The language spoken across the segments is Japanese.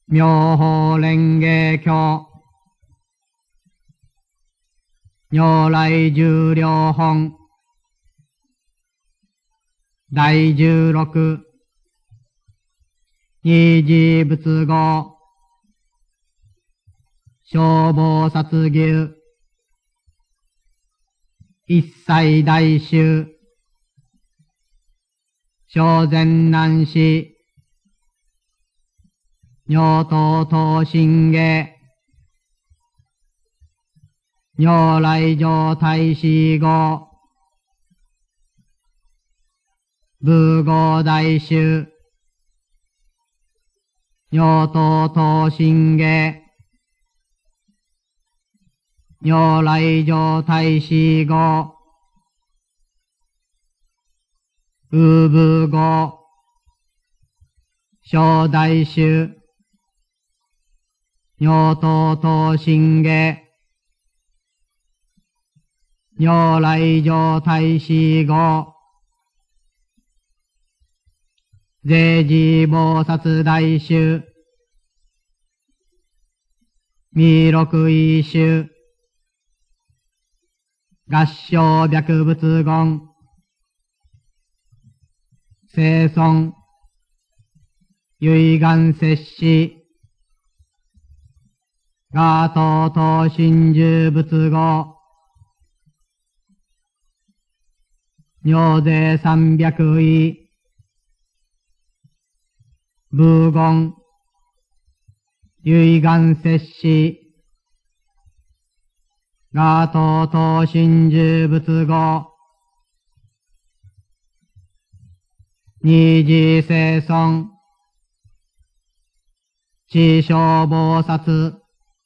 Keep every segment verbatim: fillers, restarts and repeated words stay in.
妙法蓮華経如来十両本第十六二次仏語消防殺牛一切大衆小善男子尿等等心下如来上大師語仏語大衆尿等等心下如来上大師語有仏語小大衆尿等等心下如来上大師語税事菩薩大衆弥勒意衆合掌白仏言生尊唯願摂氏ガート等真珠仏語尿税三百位仏言唯願摂氏ガート等真珠仏語二次生尊四小菩薩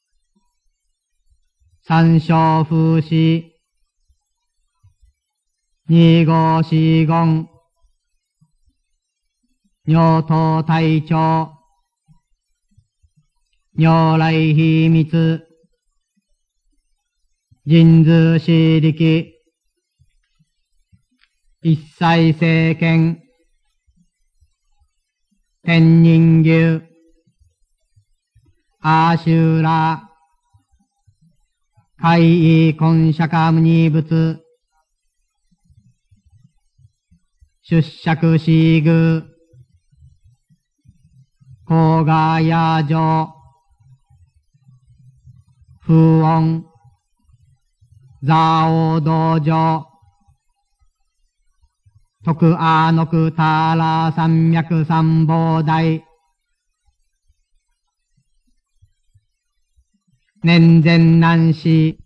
三小風士二五四言尿等大長如来秘密人図四力一切聖賢天人牛アシュラ海異根釈迦牟尼仏出釈四宮高雅野上不音座王道場徳阿諾タラ三脈三宝大年前南市